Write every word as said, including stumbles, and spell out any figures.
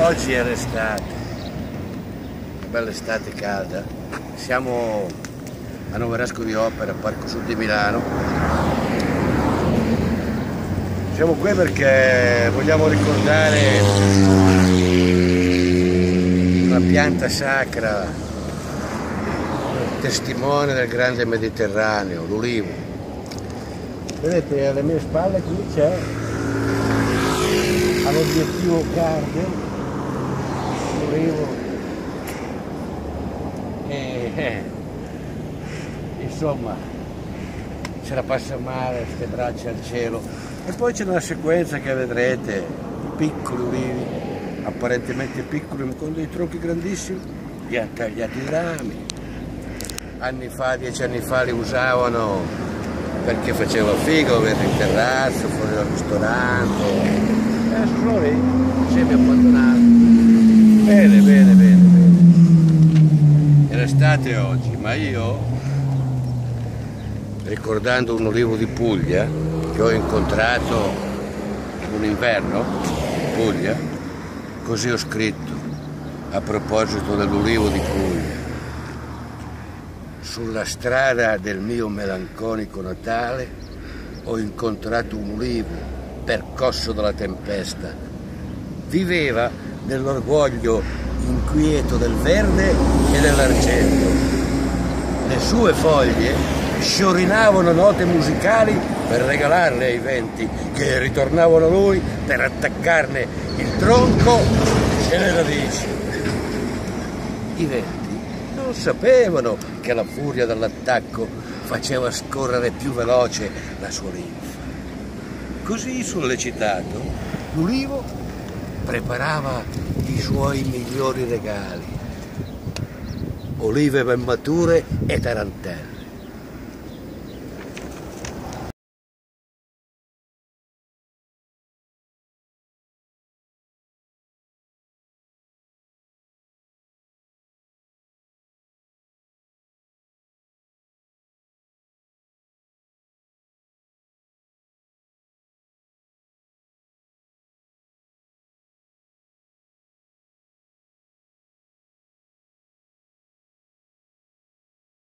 Oggi è l'estate, una bella estate calda. Siamo a Novarasco di Opera, Parco Sud di Milano. Siamo qui perché vogliamo ricordare una pianta sacra, testimone del grande Mediterraneo, l'ulivo. Vedete, alle mie spalle qui c'è all'obiettivo card l'ulivo e eh, insomma ce la passa male, queste braccia al cielo. E poi c'è una sequenza che vedrete, i piccoli ulivi, apparentemente piccoli, con dei tronchi grandissimi, li hanno tagliati i rami. Anni fa, dieci anni fa li usavano perché faceva figo, vedete, in terrazzo, fuori dal ristorante. E adesso sono lì, semi abbandonati. Bene, bene, bene, bene. È l'estate oggi, ma io, ricordando un ulivo di Puglia, che ho incontrato un inverno in Puglia, così ho scritto a proposito dell'ulivo di Puglia: sulla strada del mio melanconico Natale ho incontrato un ulivo percosso dalla tempesta. Viveva nell'orgoglio inquieto del verde e dell'argento. Le sue foglie sciorinavano note musicali per regalarle ai venti, che ritornavano a lui per attaccarne il tronco e le radici. I venti non sapevano che la furia dell'attacco faceva scorrere più veloce la sua linfa. Così, sollecitato, l'ulivo preparava i suoi migliori regali: olive ben mature e tarantelle.